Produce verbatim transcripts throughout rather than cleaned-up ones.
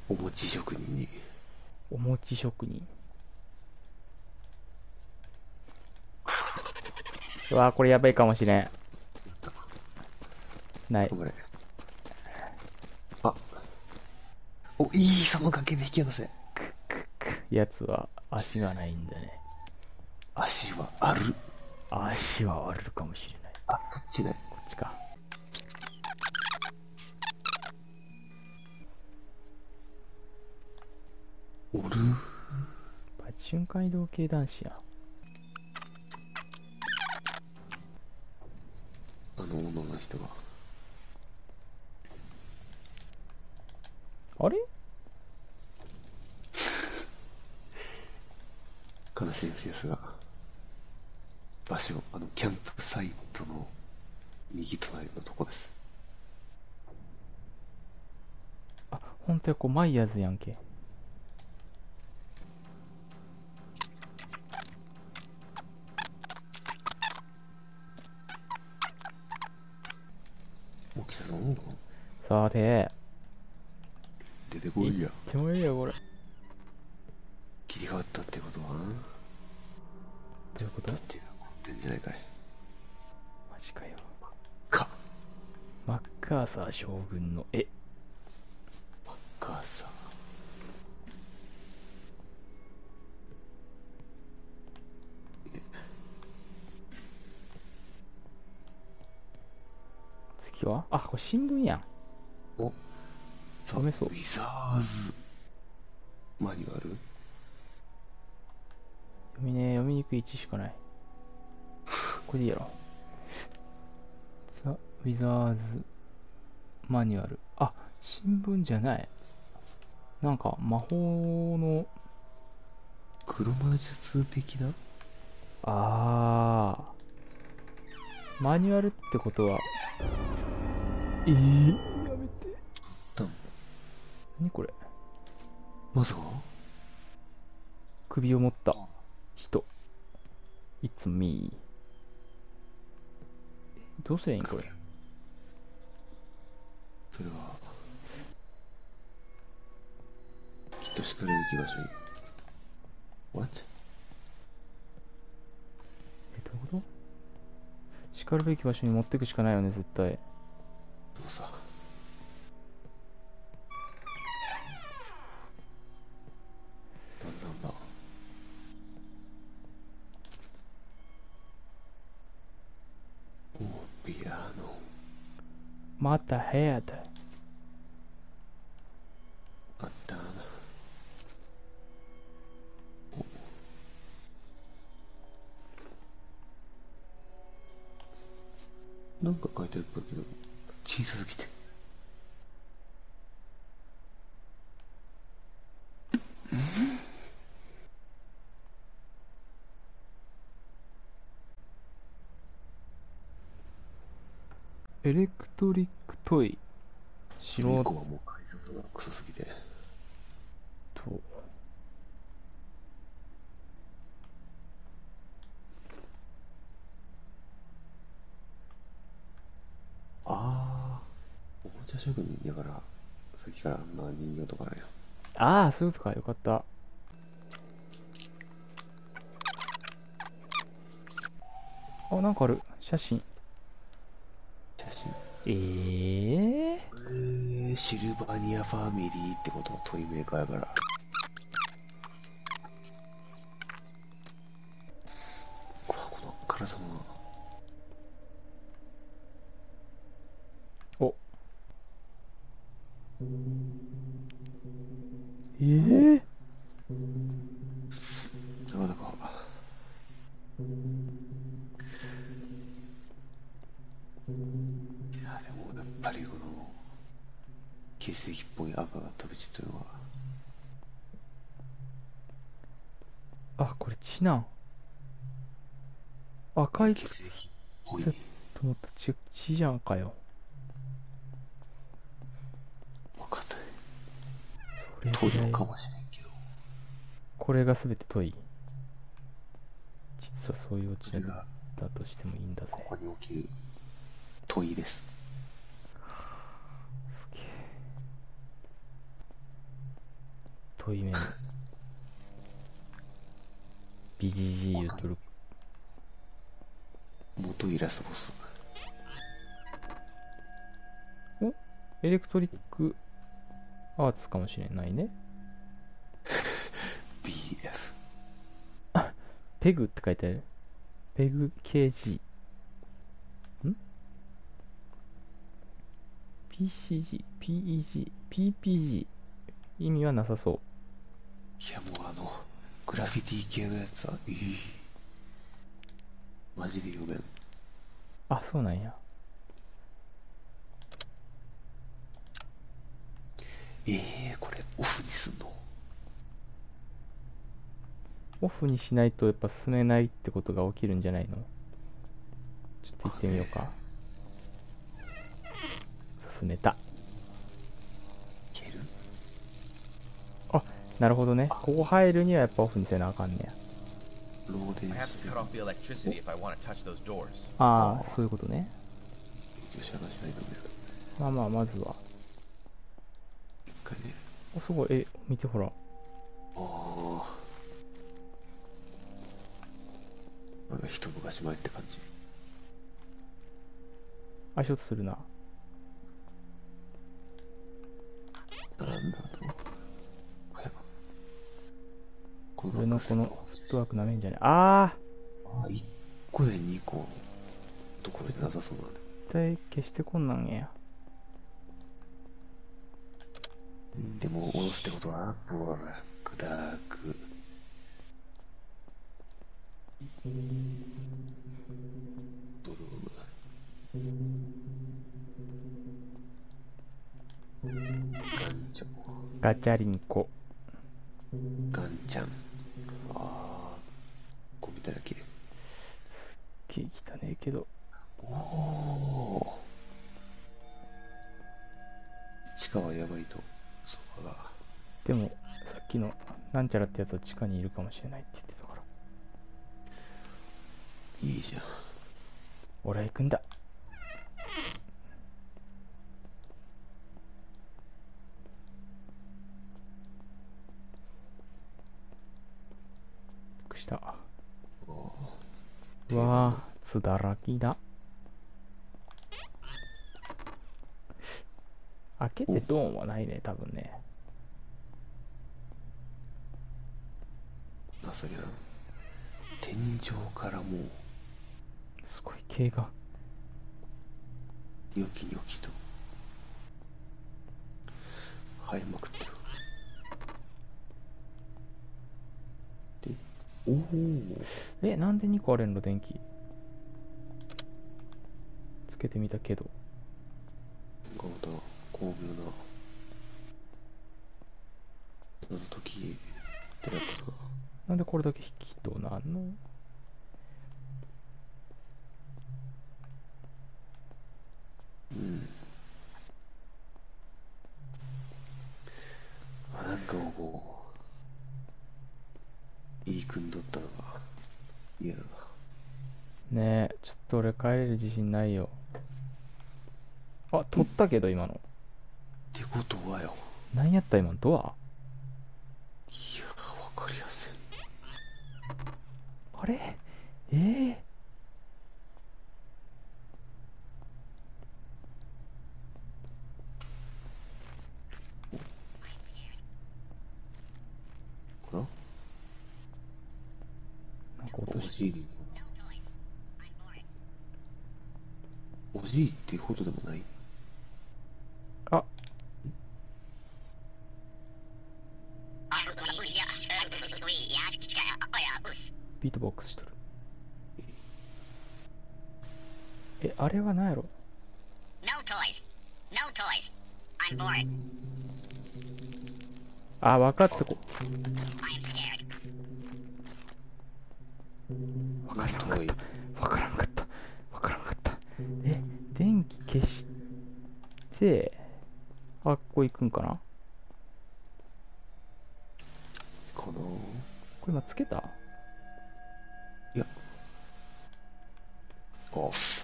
お餅職人に。 お餅職人。うわー、これやばいかもしれん。ない。 頑張れ。あ、お、いい、その関係で引き離せ。 やつは足がないんだね。 足はある。 足はあるかもしれない。 あ、そっちね。 こっちか。 おる。 パチュン街道系男子や。 あの女の人が。 あれ悲しいですが、場所、あの、キャンプサイトの右隣のとこです。 あ、ほんとや、こうマイヤーズやんけ。 起きたぞ。 さて、 出てこいや。 でもいいよ、これ。ど切り替わったってことはういうことだって怒ってんじゃないかい。 マジかよ。 か。 マッカーサー将軍の絵。 マッカーサー。 次はあ、これ新聞やん。 お、 読めそう。 ウィザーズマニュアル。 読みね、読みにくいいちしかない。これでいいやろ。ザ・ウィザーズマニュアル。あ、新聞じゃない。なんか魔法の、 黒魔術的な。 あー、マニュアルってことは、えー、やめて。 だ何これ。 まさか首を持った人。It's me。どうすりゃいいんこれ。 それはきっとしかるべき場所に。 What？ え、どういうこと？しかるべき場所に持ってくしかないよね、絶対。 そうさ。なんなんだ。おピアノ。 また部屋だ。 あったな。なんか書いてあるっぽいけど小さすぎて。 エレクトリックトイ。 それ以降はもう解像度がクソすぎて。 と。 ああ、おもちゃ職人だからさっきからあんな人形とかあるやん。 ああ、そういうことか。よかった。あ、なんかある。写真。 写真。 えええー、シルバニアファミリーってことはトイメーカーやから。この辛さも。 お。ええなかなか。いやでもやっぱりこの血液っぽい赤が飛び散ってるのは。 あ、これ血なん。赤い血液っぽい。 と思った血、血じゃんかよ。 分かったね。 それぐらいトイかもしれんけど。 これが全てトイ。実はそういうオチだっそれがたとしてもいいんだぜ。 ここに起きるトイです。 すげえ。 太い麺。ビジージー 言うとる。 元イラスボス。 おエレクトリックアーツかもしれないね。 ビーエフ。 あ、ペグって書いてある。ペグ ケージー。ん ピーシージー、ピーイージー、ピーピージー。意味はなさそう。 いやもうあの、グラフィティ系のやつは、えー、マジで読めん。 あ、そうなんや。 えー、これオフにすんの？ オフにしないとやっぱ進めないってことが起きるんじゃないの？ちょっと行ってみようか。進めた。 いける？ あ、なるほどね。ここ入るにはやっぱオフにせなあかんねや。 ローデン I have し to て cut off the electricity if I want to touch those doors. ああ、そういうことね。 女子話しないと見る。 まあまあ、まずは。 一回ね。 お、すごい。え、見てほら。 ああ。なんか一昔前って感じ。 足音するな。 なんだと。はい。こ俺のこのフットワークなめんじゃねえ。あああ、いっこやにこのところになさそうなんで。 ー、絶対消してこんなんや。 でも、下ろすってことは、ブラック、ダーク。ドドム。ガンチョ。 ガチャリンコ。 ガンちゃん。ああ、こう見たら綺麗。 ケーキ汚ねえけど。 おお。地下はやばいと。そうだ。 でも、さっきのなんちゃらってやつは地下にいるかもしれないって言ってたから。 いいじゃん。 俺は行くんだ。びっくりした。うわぁ、つだらきだ。開けてドーンはないね、多分ね。 情けな。天井からもう、 すごい毛が。 ニョキニョキと生えまくってる。で、おお。 え、なんでにこあれんの電気。つけてみたけど。 なんかまた巧妙な謎解きってやつが。 なんでこれだけ引きとなんの？ うん。あ、なんかもう、いい組んどったのが嫌だな。 ねえ、ちょっと俺帰れる自信ないよ。あ、取ったけど今の。 ってことはよ。 何やった今のドア？ いやー、わかりやせん。 あれえー、 かな？ なんか落おとしじいに。おじいっていうことでもない？ あ、ビートボックスしとる。え、あれは何やろ？ No toys. No toys. I'm bored. あ、分かったこ。 I am scared. 分からんか遠い。 った分からんかった分からんかった。え、電気消してあっこ行くんかな。 かな？ これ今つけた？ いや。オフ。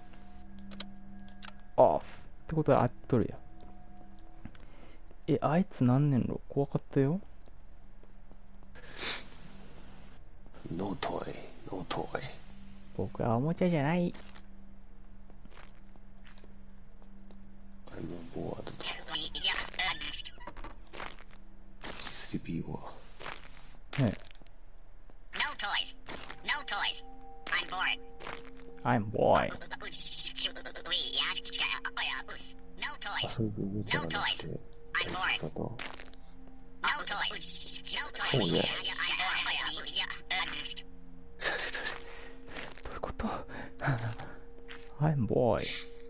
オフってことはあっとるやん。え、あいつ何年ろ怖かったよ。 No toy, no toy. 僕はおもちゃじゃない。 I'm bored と。スリーピー は。 ね。 No toys. No toys. I'm bored. I'm boy. No toys. 遊ぶおもちゃがなくて、 I'm 人 bored. と。 No toys. No toys. Oh, yeah. それぞどういうこと？ I'm boy.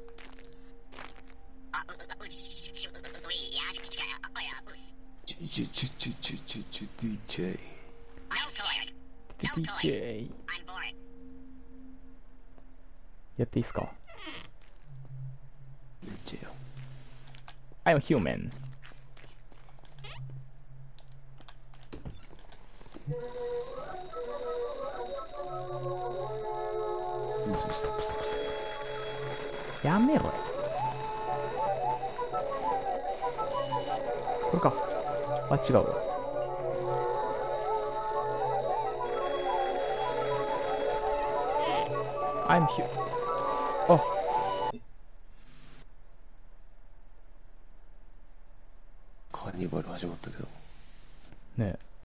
チュチュチュチュチュチュチュ ディージェー。 No toys. ディージェー。 I'm bored. やっていいっすか？ ディージェー よ。 I'm human. やめろよ。これか。あ、違うわ。I'm here. あ、 カーニバル始まったけど。 ねえ。